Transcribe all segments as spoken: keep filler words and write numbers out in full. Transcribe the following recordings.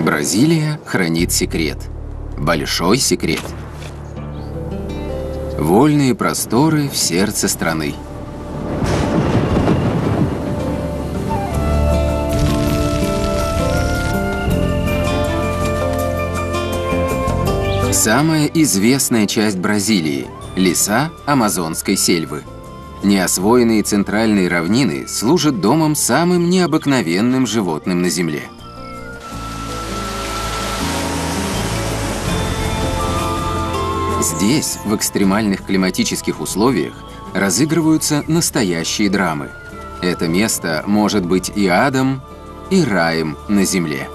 Бразилия хранит секрет. Большой секрет. Вольные просторы в сердце страны. Самая известная часть Бразилии – леса Амазонской сельвы. Неосвоенные центральные равнины служат домом самым необыкновенным животным на Земле. Здесь, в экстремальных климатических условиях, разыгрываются настоящие драмы. Это место может быть и адом, и раем на Земле.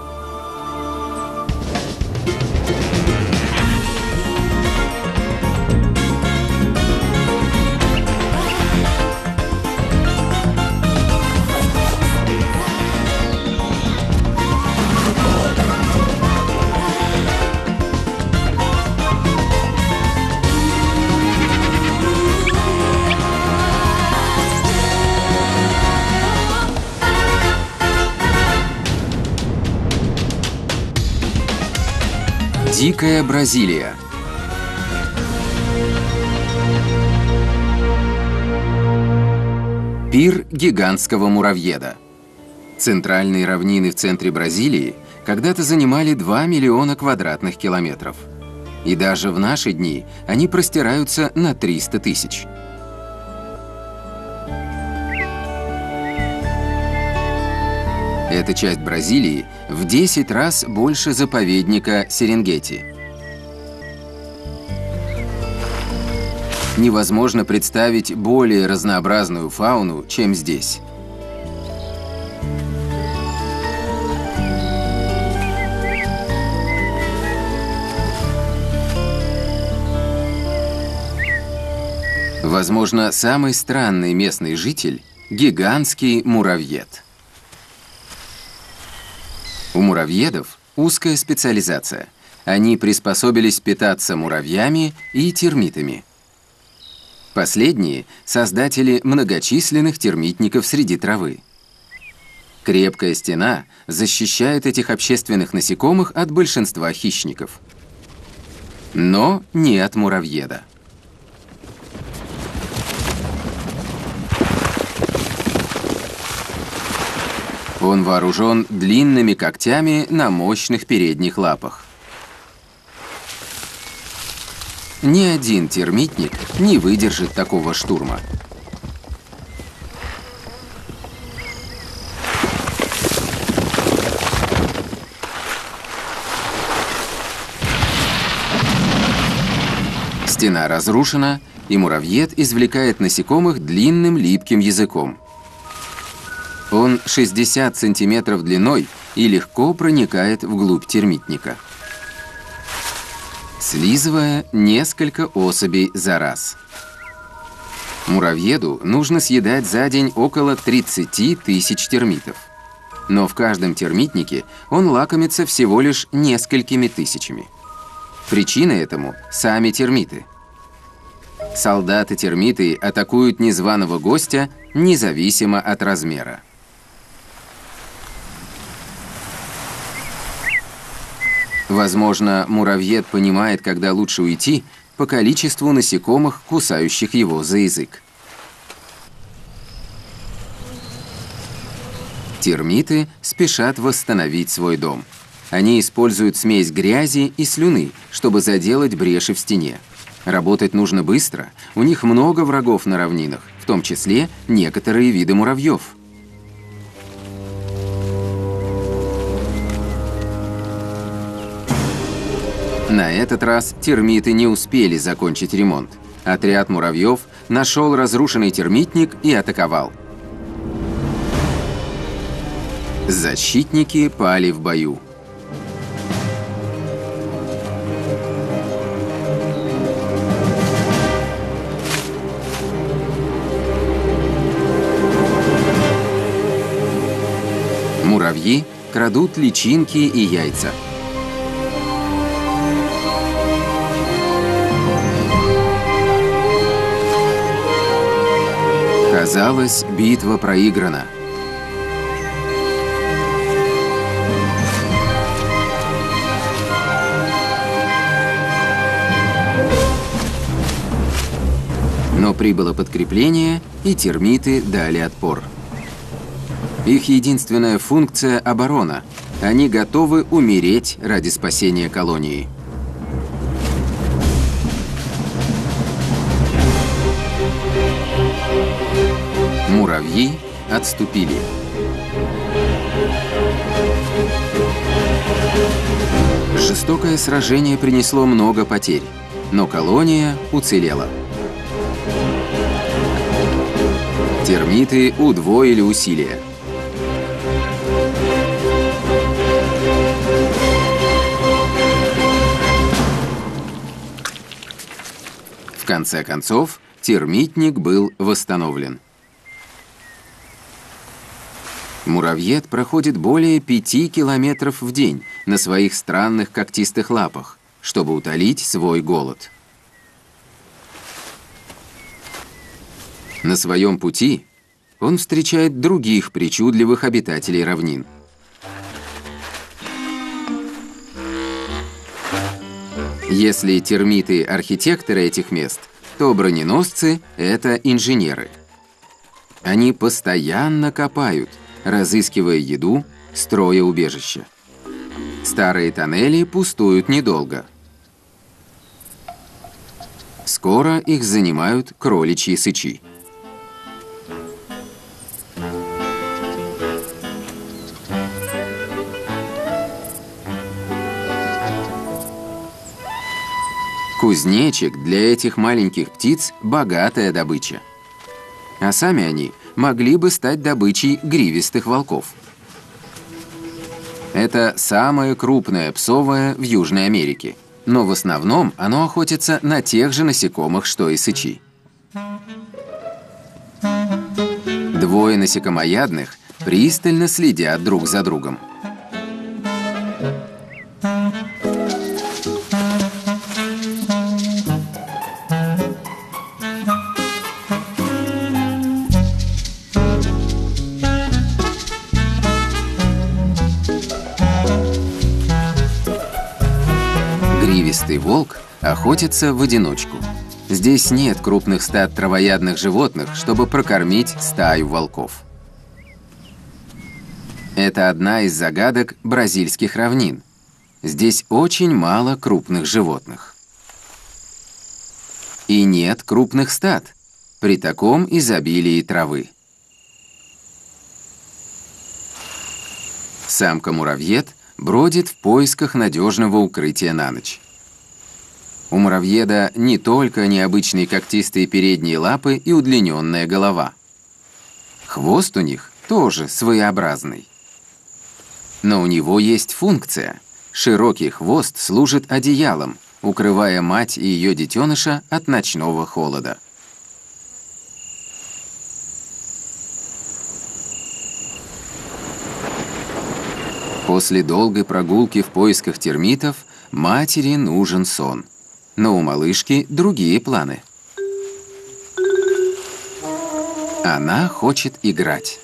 Дикая Бразилия. Пир гигантского муравьеда. Центральные равнины в центре Бразилии когда-то занимали два миллиона квадратных километров. И даже в наши дни они простираются на триста тысяч. Эта часть Бразилии в десять раз больше заповедника Серенгети. Невозможно представить более разнообразную фауну, чем здесь. Возможно, самый странный местный житель – гигантский муравьед. У муравьедов узкая специализация. Они приспособились питаться муравьями и термитами. Последние – создатели многочисленных термитников среди травы. Крепкая стена защищает этих общественных насекомых от большинства хищников. Но не от муравьеда. Он вооружен длинными когтями на мощных передних лапах. Ни один термитник не выдержит такого штурма. Стена разрушена, и муравьед извлекает насекомых длинным липким языком. Он шестьдесят сантиметров длиной и легко проникает вглубь термитника, слизывая несколько особей за раз. Муравьеду нужно съедать за день около тридцати тысяч термитов. Но в каждом термитнике он лакомится всего лишь несколькими тысячами. Причина этому – сами термиты. Солдаты-термиты атакуют незваного гостя независимо от размера. Возможно, муравьед понимает, когда лучше уйти, по количеству насекомых, кусающих его за язык. Термиты спешат восстановить свой дом. Они используют смесь грязи и слюны, чтобы заделать бреши в стене. Работать нужно быстро, у них много врагов на равнинах, в том числе некоторые виды муравьев. На этот раз термиты не успели закончить ремонт. Отряд муравьев нашел разрушенный термитник и атаковал. Защитники пали в бою. Муравьи крадут личинки и яйца. Казалось, битва проиграна. прибыло подкрепление, и термиты дали отпор. Их единственная функция – оборона. Они готовы умереть ради спасения колонии. Муравьи отступили. Жестокое сражение принесло много потерь, но колония уцелела. Термиты удвоили усилия. В конце концов, термитник был восстановлен. Муравьед проходит более пяти километров в день на своих странных когтистых лапах, чтобы утолить свой голод. На своем пути он встречает других причудливых обитателей равнин. Если термиты – архитекторы этих мест, то броненосцы – это инженеры. Они постоянно копают, разыскивая еду, строя убежища. Старые тоннели пустуют недолго. Скоро их занимают кроличьи сычи. Кузнечик для этих маленьких птиц – богатая добыча. А сами они могли бы стать добычей гривистых волков. Это самое крупное псовое в Южной Америке, но в основном оно охотится на тех же насекомых, что и сычи. Двое насекомоядных пристально следят друг за другом. Гривистый волк охотится в одиночку. Здесь нет крупных стад травоядных животных, чтобы прокормить стаю волков. Это одна из загадок бразильских равнин. Здесь очень мало крупных животных. И нет крупных стад при таком изобилии травы. Самка-муравьед бродит в поисках надежного укрытия на ночь. У муравьеда не только необычные когтистые передние лапы и удлиненная голова. Хвост у них тоже своеобразный. Но у него есть функция. Широкий хвост служит одеялом, укрывая мать и ее детеныша от ночного холода. После долгой прогулки в поисках термитов матери нужен сон. Но у малышки другие планы. Она хочет играть.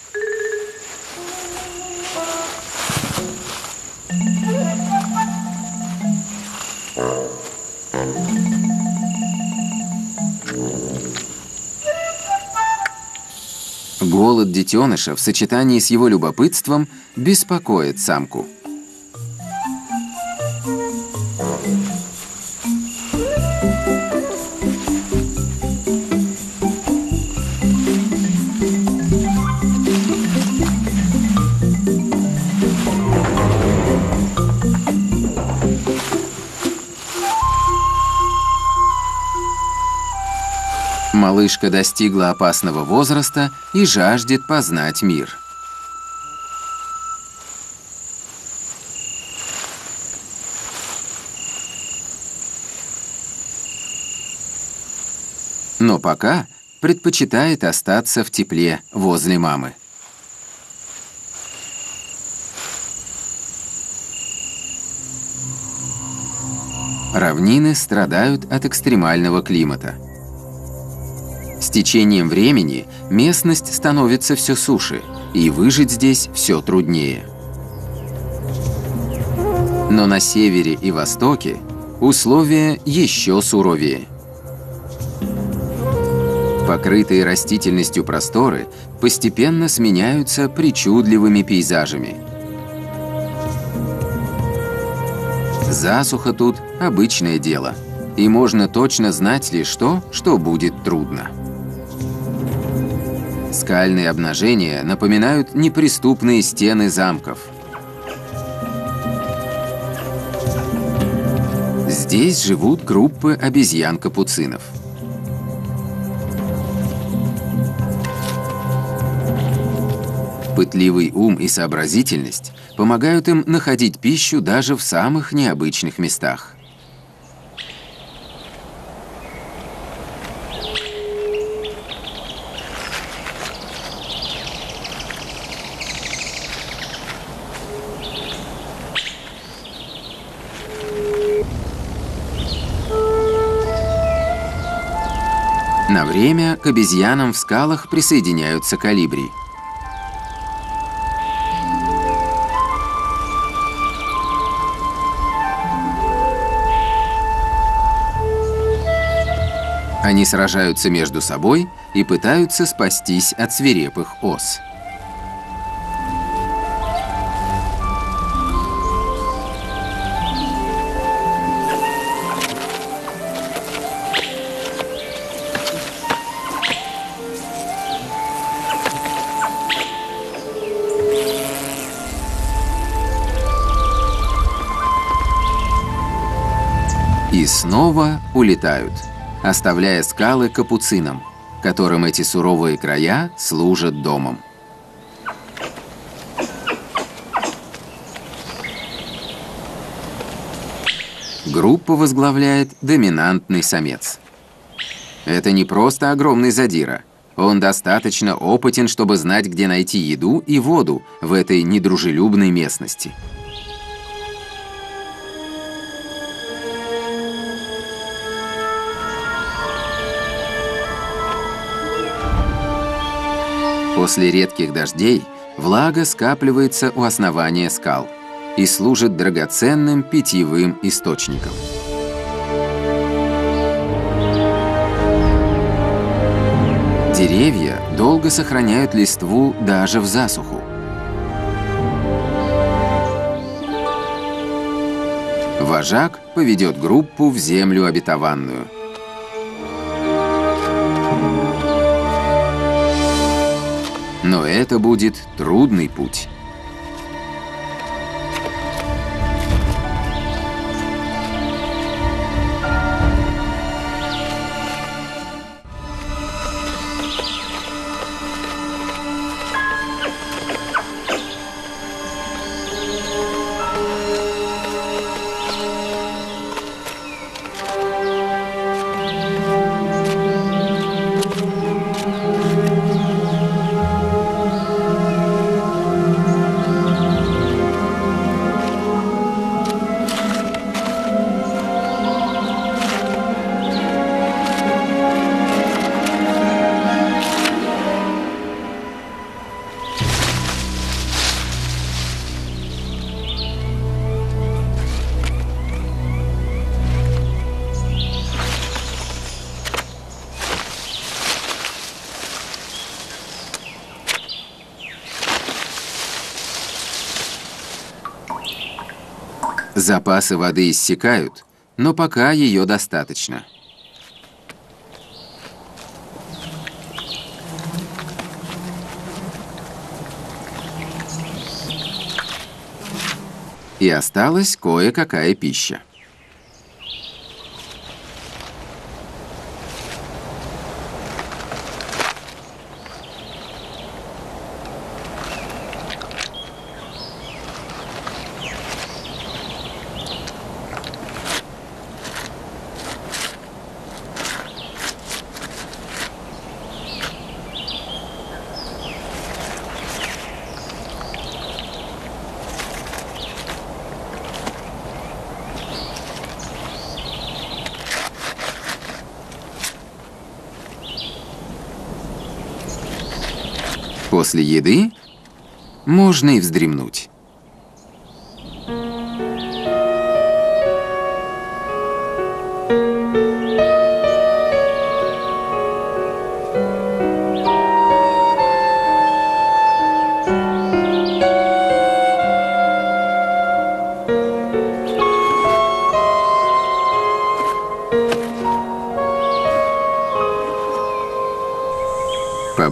Голод детеныша в сочетании с его любопытством беспокоит самку. Малышка достигла опасного возраста и жаждет познать мир. Но пока предпочитает остаться в тепле возле мамы. Равнины страдают от экстремального климата. С течением времени местность становится все суше, и выжить здесь все труднее. Но на севере и востоке условия еще суровее. Покрытые растительностью просторы постепенно сменяются причудливыми пейзажами. Засуха тут обычное дело, и можно точно знать лишь то, что будет трудно. Скальные обнажения напоминают неприступные стены замков. Здесь живут группы обезьян-капуцинов. Пытливый ум и сообразительность помогают им находить пищу даже в самых необычных местах. На время к обезьянам в скалах присоединяются колибри. Они сражаются между собой и пытаются спастись от свирепых ос. И снова улетают, оставляя скалы капуцинам, которым эти суровые края служат домом. Группу возглавляет доминантный самец. Это не просто огромный задира. Он достаточно опытен, чтобы знать, где найти еду и воду в этой недружелюбной местности. После редких дождей влага скапливается у основания скал и служит драгоценным питьевым источником. Деревья долго сохраняют листву даже в засуху. Вожак поведет группу в землю обетованную. Но это будет трудный путь. Запасы воды иссякают, но пока ее достаточно. И осталась кое-какая пища. После еды можно и вздремнуть.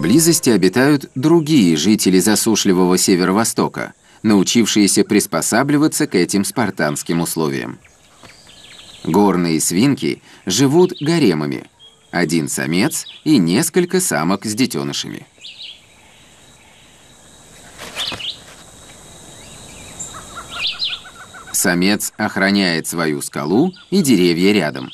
Поблизости обитают другие жители засушливого северо-востока, научившиеся приспосабливаться к этим спартанским условиям. Горные свинки живут гаремами. Один самец и несколько самок с детенышами. Самец охраняет свою скалу и деревья рядом.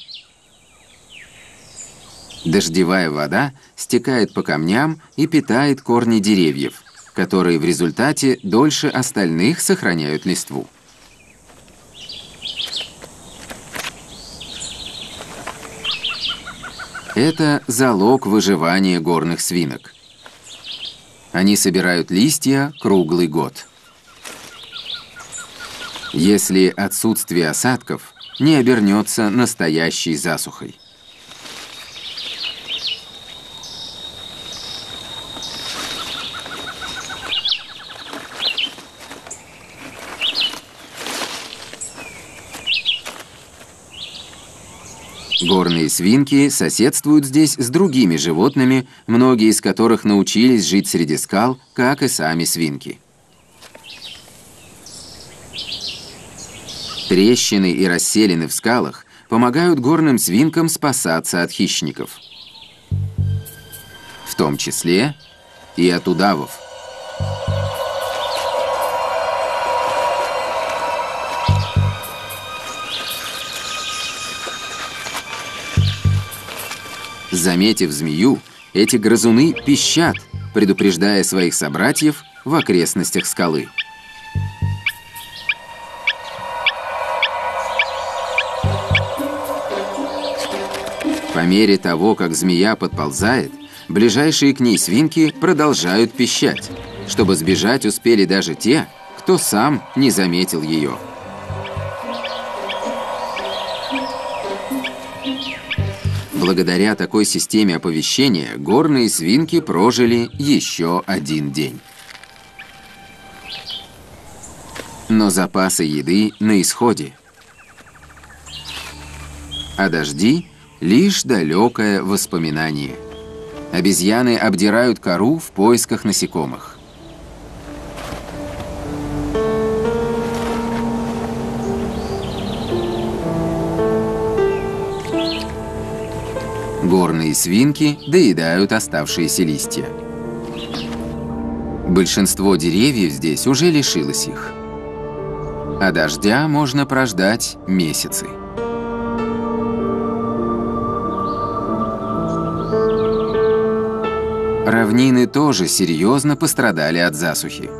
Дождевая вода стекает по камням и питает корни деревьев, которые в результате дольше остальных сохраняют листву. Это залог выживания горных свинок. Они собирают листья круглый год. Если отсутствие осадков не обернется настоящей засухой. Горные свинки соседствуют здесь с другими животными, многие из которых научились жить среди скал, как и сами свинки. Трещины и расселины в скалах помогают горным свинкам спасаться от хищников. В том числе и от удавов. Заметив змею, эти грызуны пищат, предупреждая своих собратьев в окрестностях скалы. По мере того, как змея подползает, ближайшие к ней свинки продолжают пищать, чтобы сбежать успели даже те, кто сам не заметил ее. Благодаря такой системе оповещения горные свинки прожили еще один день. Но запасы еды на исходе. А дожди — лишь далекое воспоминание. Обезьяны обдирают кору в поисках насекомых. Горные свинки доедают оставшиеся листья. Большинство деревьев здесь уже лишилось их. А дождя можно прождать месяцы. Равнины тоже серьезно пострадали от засухи.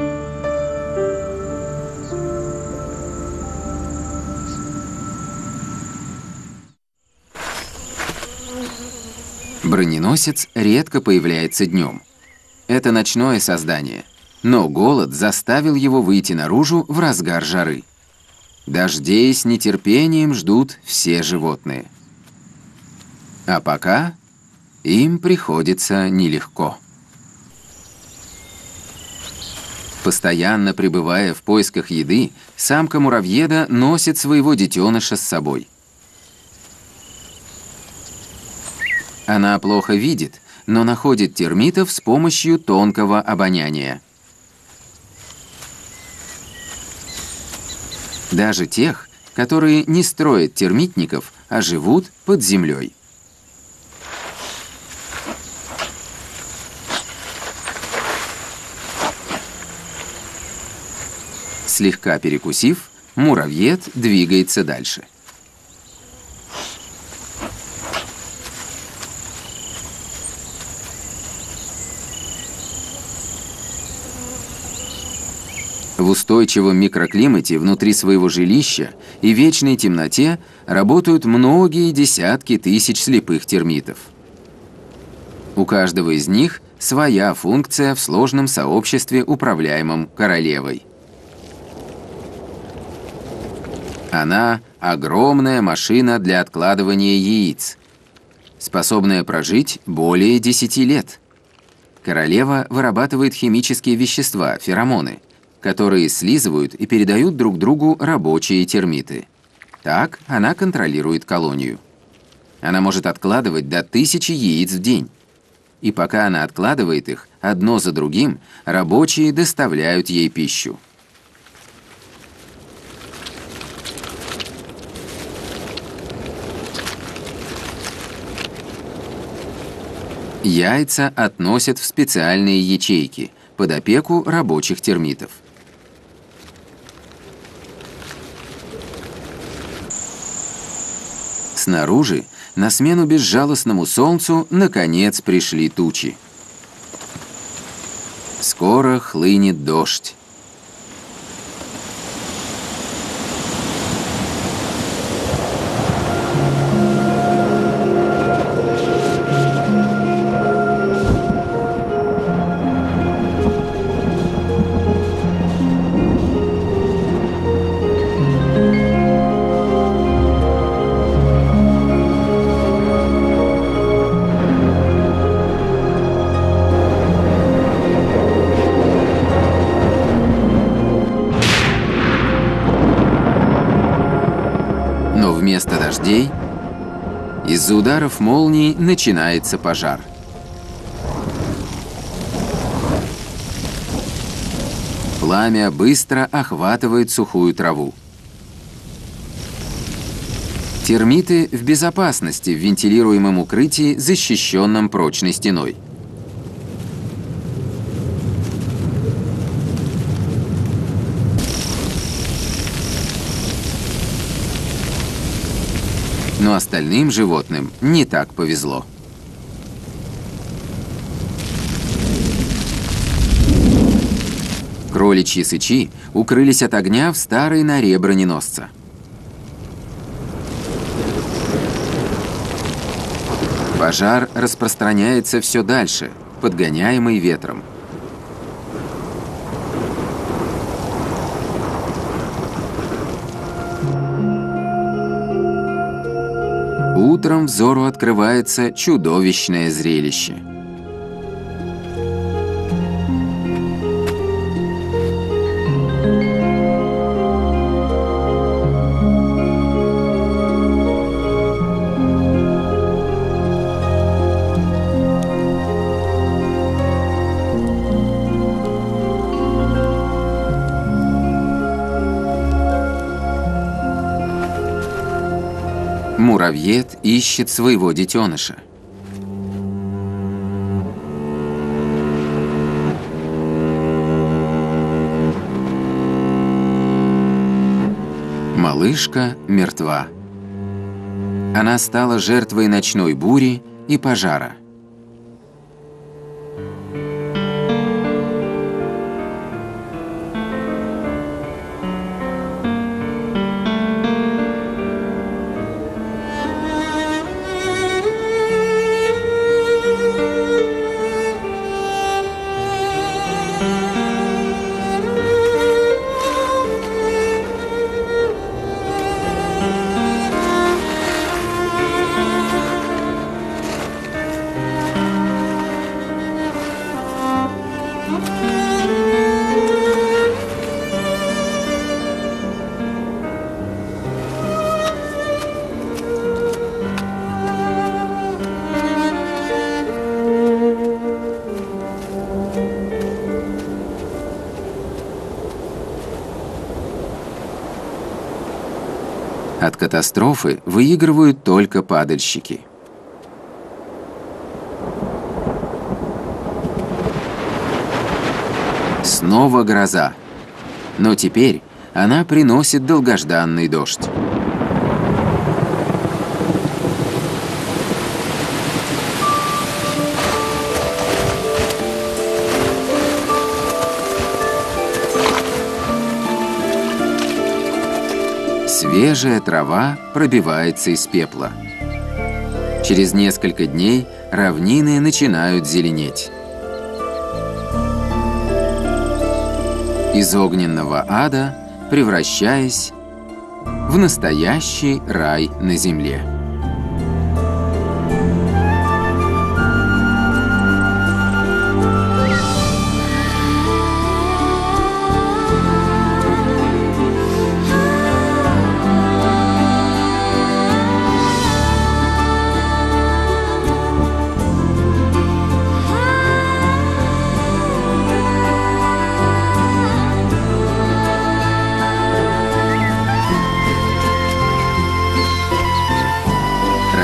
Броненосец редко появляется днем. Это ночное создание, но голод заставил его выйти наружу в разгар жары. Дождей с нетерпением ждут все животные. А пока им приходится нелегко. Постоянно пребывая в поисках еды, самка муравьеда носит своего детеныша с собой. Она плохо видит, но находит термитов с помощью тонкого обоняния. Даже тех, которые не строят термитников, а живут под землей. Слегка перекусив, муравьед двигается дальше. В устойчивом микроклимате внутри своего жилища и вечной темноте работают многие десятки тысяч слепых термитов. У каждого из них своя функция в сложном сообществе, управляемом королевой. Она – огромная машина для откладывания яиц, способная прожить более десяти лет. Королева вырабатывает химические вещества, феромоны, которые слизывают и передают друг другу рабочие термиты. Так она контролирует колонию. Она может откладывать до тысячи яиц в день. и пока она откладывает их, одно за другим, рабочие доставляют ей пищу. Яйца относят в специальные ячейки под опеку рабочих термитов. Снаружи, на смену безжалостному солнцу, наконец пришли тучи. Скоро хлынет дождь. Вместо дождей из-за ударов молний начинается пожар. Пламя быстро охватывает сухую траву. Термиты в безопасности в вентилируемом укрытии, защищенном прочной стеной. Но остальным животным не так повезло. Кроличьи сычи укрылись от огня в старой норе броненосца. Пожар распространяется все дальше, подгоняемый ветром. Утром взору открывается чудовищное зрелище. Муравьед ищет своего детеныша. Малышка мертва. Она стала жертвой ночной бури и пожара. От катастрофы выигрывают только падальщики. Снова гроза. Но теперь она приносит долгожданный дождь. Свежая трава пробивается из пепла. Через несколько дней равнины начинают зеленеть. Из огненного ада превращаясь в настоящий рай на земле.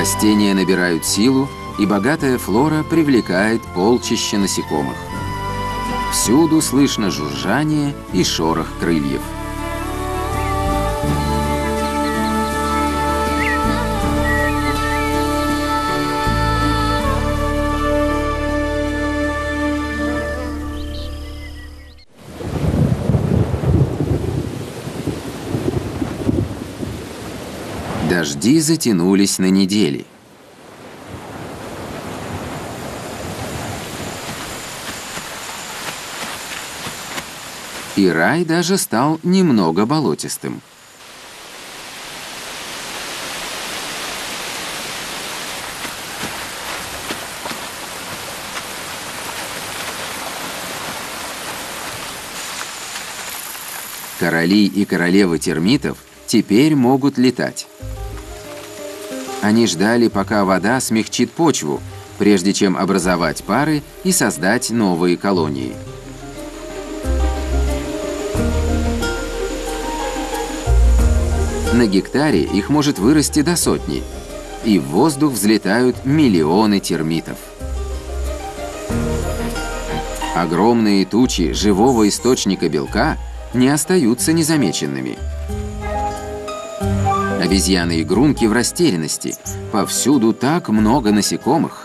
Растения набирают силу, и богатая флора привлекает полчища насекомых. Всюду слышно жужжание и шорох крыльев. Дожди затянулись на недели. И рай даже стал немного болотистым. Короли и королевы термитов теперь могут летать. Они ждали, пока вода смягчит почву, прежде чем образовать пары и создать новые колонии. На гектаре их может вырасти до сотни, и в воздух взлетают миллионы термитов. Огромные тучи живого источника белка не остаются незамеченными. Обезьяны-игрунки в растерянности. Повсюду так много насекомых.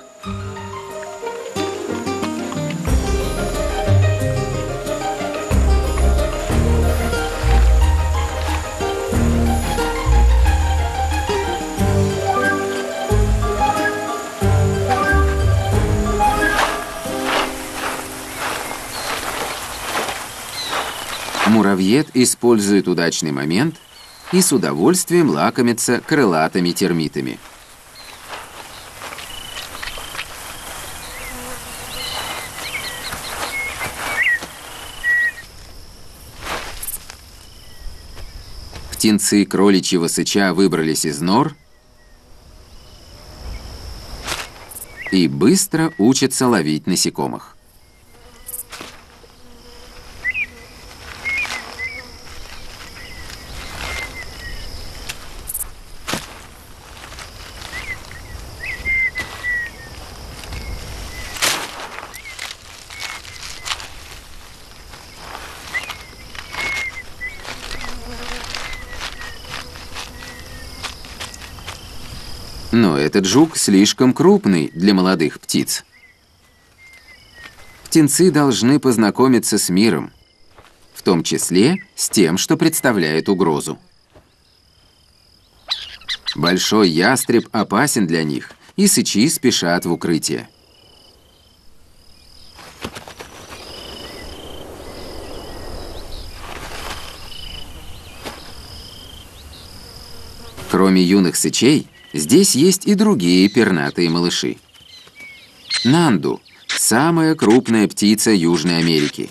Муравьед использует удачный момент и с удовольствием лакомится крылатыми термитами. Птенцы кроличьего сыча выбрались из нор и быстро учатся ловить насекомых. Но этот жук слишком крупный для молодых птиц. Птенцы должны познакомиться с миром, в том числе с тем, что представляет угрозу. Большой ястреб опасен для них, и сычи спешат в укрытие. Кроме юных сычей, здесь есть и другие пернатые малыши. Нанду – самая крупная птица Южной Америки.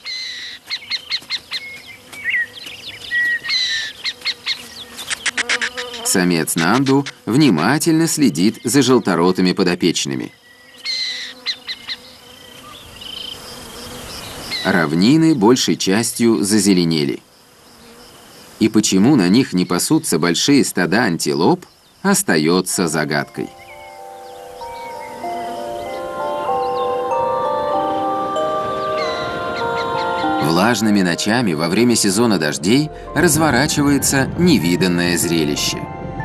Самец Нанду внимательно следит за желторотыми подопечными. Равнины большей частью зазеленели. И почему на них не пасутся большие стада антилоп, остается загадкой. Влажными ночами во время сезона дождей разворачивается невиданное зрелище.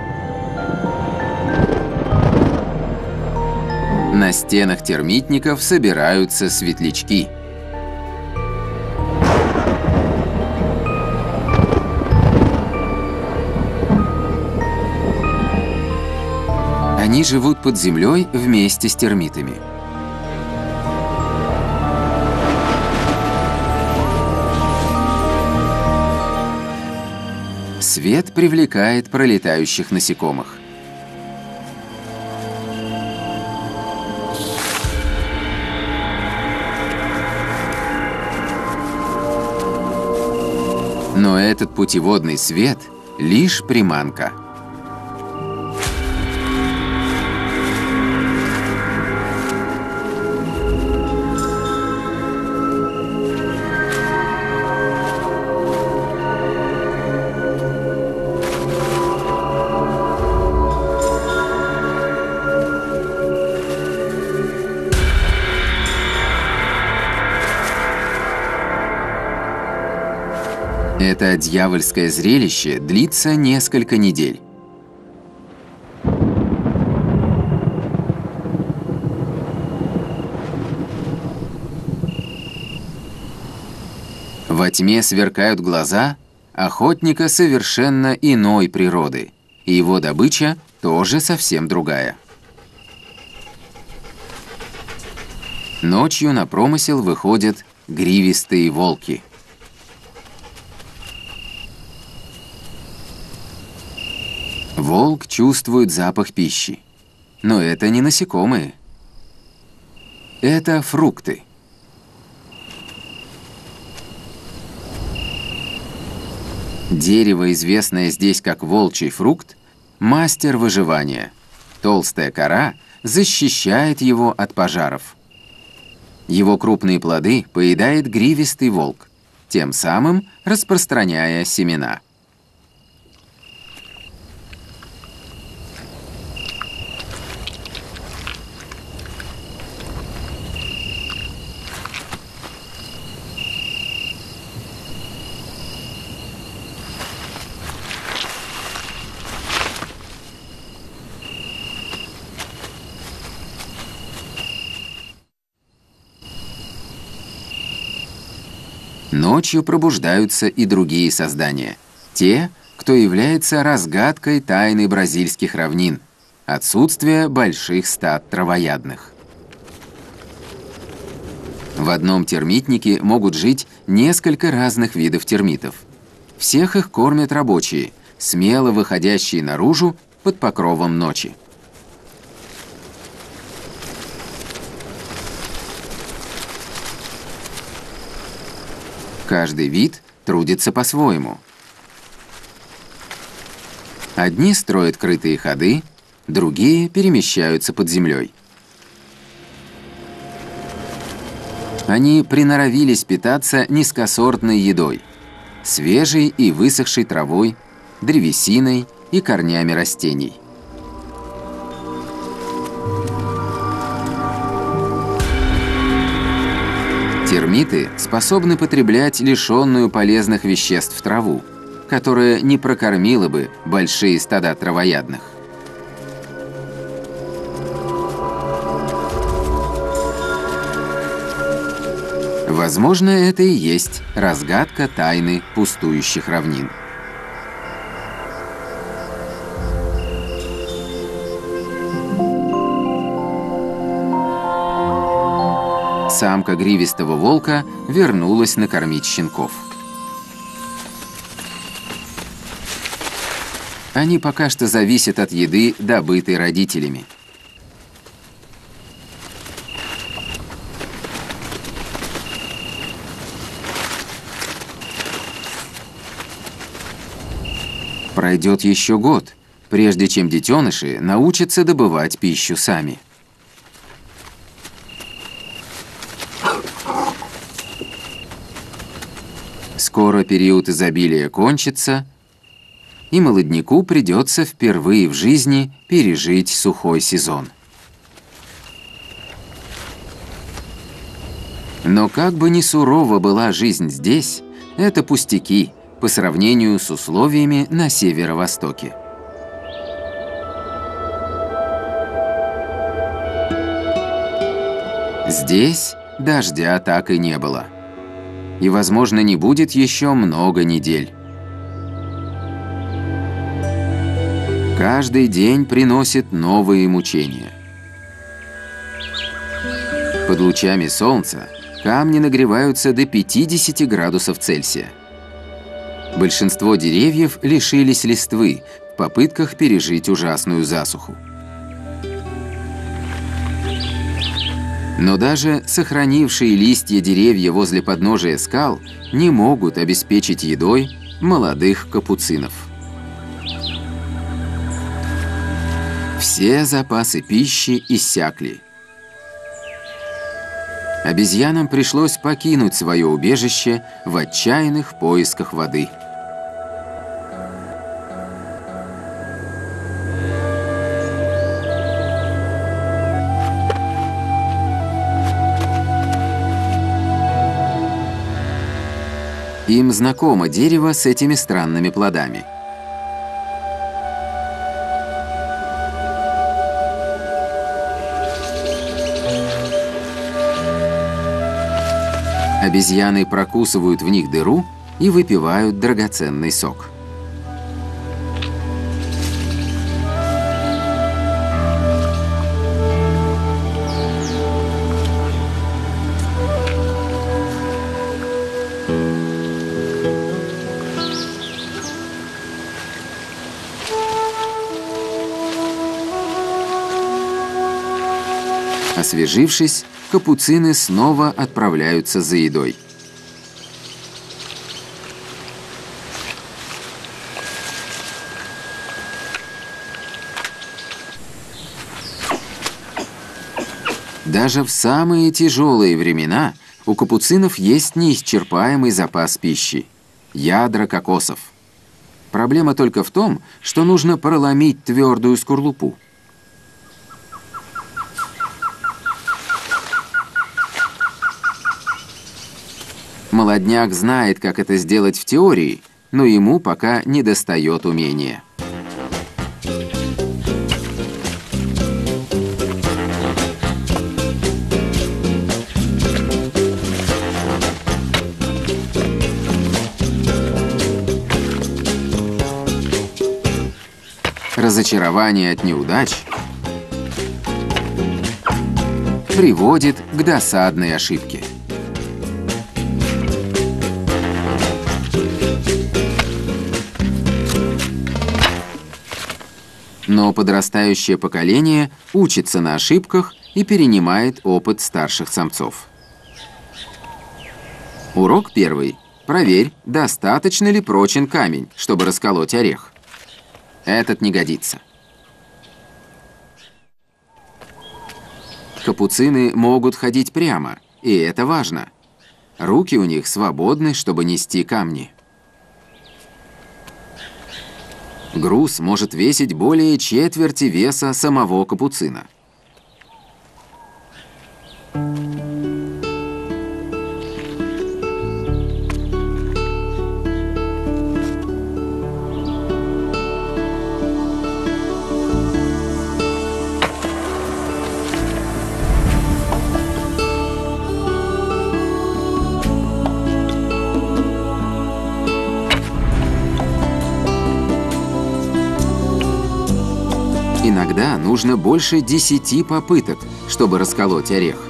На стенах термитников собираются светлячки. Они живут под землей вместе с термитами. Свет привлекает пролетающих насекомых. Но этот путеводный свет — лишь приманка. Это дьявольское зрелище длится несколько недель. Во тьме сверкают глаза охотника совершенно иной природы, и его добыча тоже совсем другая. Ночью на промысел выходят гривистые волки. Волк чувствует запах пищи. Но это не насекомые. Это фрукты. Дерево, известное здесь как волчий фрукт, мастер выживания. Толстая кора защищает его от пожаров. Его крупные плоды поедает гривистый волк, тем самым распространяя семена. Ночью пробуждаются и другие создания. Те, кто является разгадкой тайны бразильских равнин – отсутствие больших стад травоядных. В одном термитнике могут жить несколько разных видов термитов. Всех их кормят рабочие, смело выходящие наружу под покровом ночи. Каждый вид трудится по-своему. Одни строят крытые ходы, другие перемещаются под землей. Они приноровились питаться низкосортной едой, свежей и высохшей травой, древесиной и корнями растений. Термиты способны потреблять лишенную полезных веществ траву, которая не прокормила бы большие стада травоядных. Возможно, это и есть разгадка тайны пустующих равнин. Самка гривистого волка вернулась накормить щенков. Они пока что зависят от еды, добытой родителями. Пройдет еще год, прежде чем детеныши научатся добывать пищу сами. Скоро период изобилия кончится, и молодняку придется впервые в жизни пережить сухой сезон. Но как бы ни сурова была жизнь здесь, это пустяки по сравнению с условиями на северо-востоке. Здесь дождя так и не было. И, возможно, не будет еще много недель. Каждый день приносит новые мучения. Под лучами солнца камни нагреваются до пятидесяти градусов Цельсия. Большинство деревьев лишились листвы в попытках пережить ужасную засуху. Но даже сохранившие листья деревья возле подножия скал не могут обеспечить едой молодых капуцинов. Все запасы пищи иссякли. Обезьянам пришлось покинуть свое убежище в отчаянных поисках воды. Им знакомо дерево с этими странными плодами. Обезьяны прокусывают в них дыру и выпивают драгоценный сок. Освежившись, капуцины снова отправляются за едой. Даже в самые тяжелые времена у капуцинов есть неисчерпаемый запас пищи – ядра кокосов. Проблема только в том, что нужно проломить твердую скорлупу. Молодняк знает, как это сделать в теории, но ему пока недостает умения. Разочарование от неудач приводит к досадной ошибке. Но подрастающее поколение учится на ошибках и перенимает опыт старших самцов. Урок первый. Проверь, достаточно ли прочен камень, чтобы расколоть орех. Этот не годится. Капуцины могут ходить прямо, и это важно. Руки у них свободны, чтобы нести камни. Груз может весить более четверти веса самого капуцина. Иногда нужно больше десяти попыток, чтобы расколоть орех.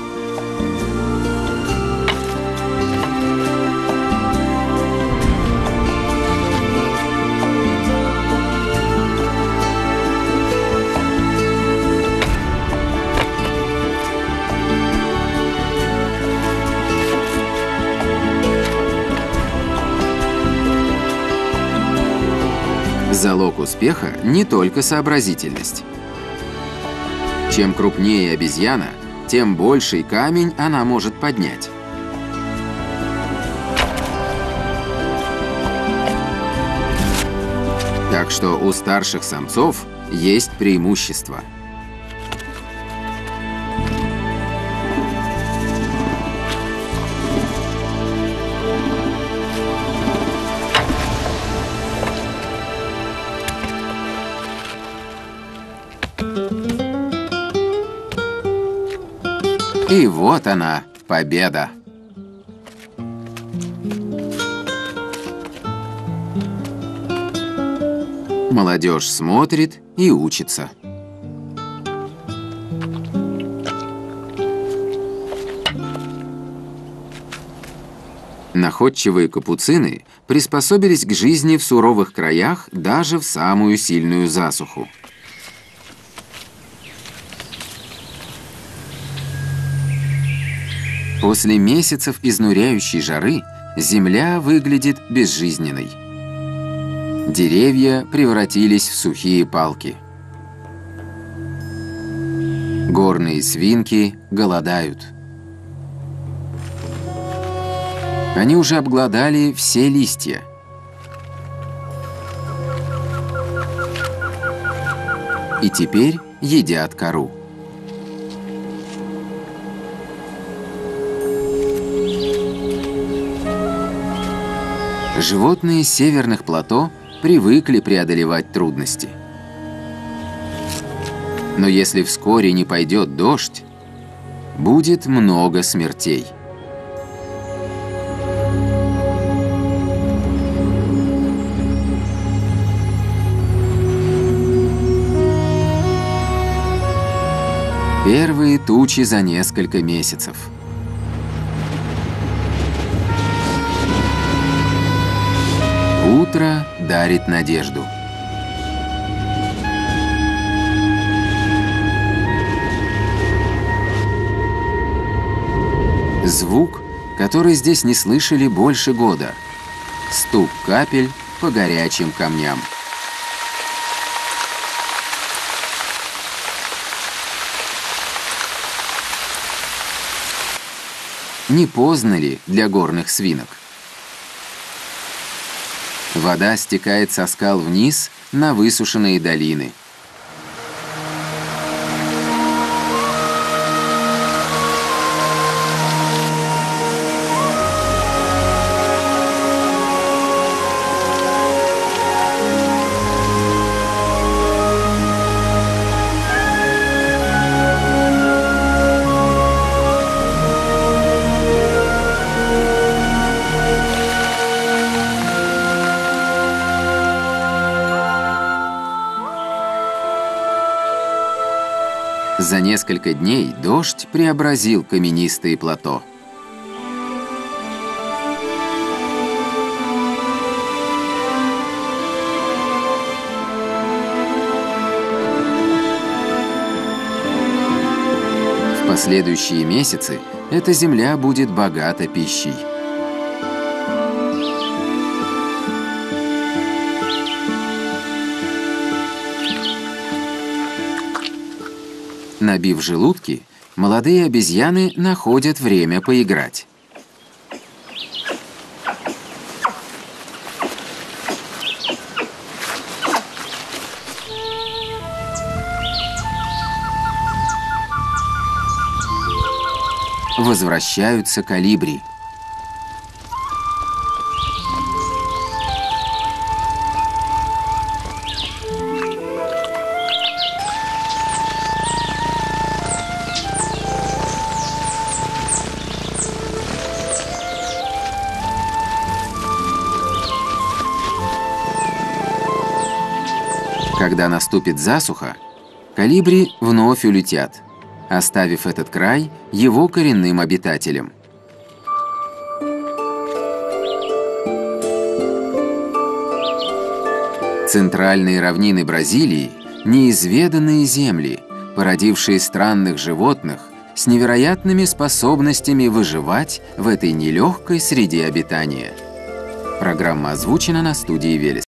Залог успеха не только сообразительность. Чем крупнее обезьяна, тем больший камень она может поднять. Так что у старших самцов есть преимущество. И вот она, победа. Молодежь смотрит и учится. Находчивые капуцины приспособились к жизни в суровых краях даже в самую сильную засуху. После месяцев изнуряющей жары земля выглядит безжизненной. Деревья превратились в сухие палки. Горные свинки голодают. Они уже обглодали все листья. И теперь едят кору. Животные северных плато привыкли преодолевать трудности. Но если вскоре не пойдет дождь, будет много смертей. Первые тучи за несколько месяцев. Утро дарит надежду. Звук, который здесь не слышали больше года. Стук капель по горячим камням. Не поздно ли для горных свинок? Вода стекает со скал вниз на высушенные долины. За несколько дней дождь преобразил каменистые плато. В последующие месяцы эта земля будет богата пищей. Набив желудки, молодые обезьяны находят время поиграть. Возвращаются колибри. Когда наступит засуха, колибри вновь улетят, оставив этот край его коренным обитателям. Центральные равнины Бразилии – неизведанные земли, породившие странных животных с невероятными способностями выживать в этой нелегкой среде обитания. Программа озвучена на студии Велес.